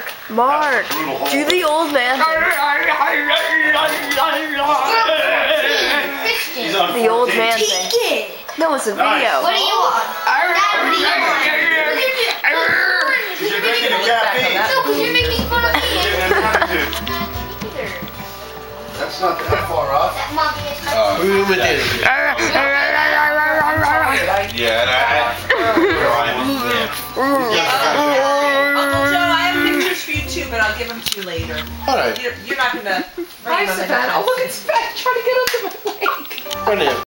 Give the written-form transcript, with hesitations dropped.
Mark, do the old man thing. The old man thing. No, it's a video. What do you want? You're drinking a caffeine. No, because you're making fun of me. That's not that far off. That mommy is Yeah, Uncle Joe, I have pictures for you too, but I'll give them to you later. Alright. You're not gonna. Hi, Savannah. Oh, look, it's Savannah trying to get onto my leg. Right here.